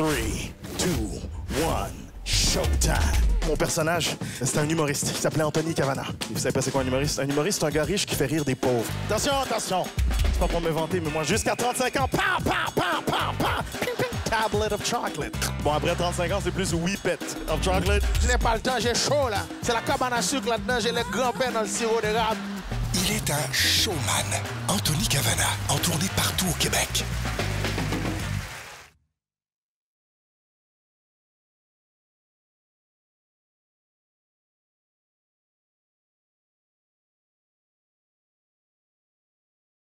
3, 2, 1, showtime! Mon personnage, c'était un humoriste qui s'appelait Anthony Cavana. Et vous savez pas c'est quoi un humoriste? Un humoriste, c'est un gars riche qui fait rire des pauvres. Attention, attention! C'est pas pour me vanter, mais moi, jusqu'à 35 ans, pa, pa, pa, pa, pa, ping, ping, tablet of chocolate. Bon, après 35 ans, c'est plus whippet of chocolate. Je n'ai pas le temps, j'ai chaud là. C'est la cabane à sucre là-dedans, j'ai les grands-pères dans le sirop d'érable. Il est un showman. Anthony Cavana, en tournée partout au Québec.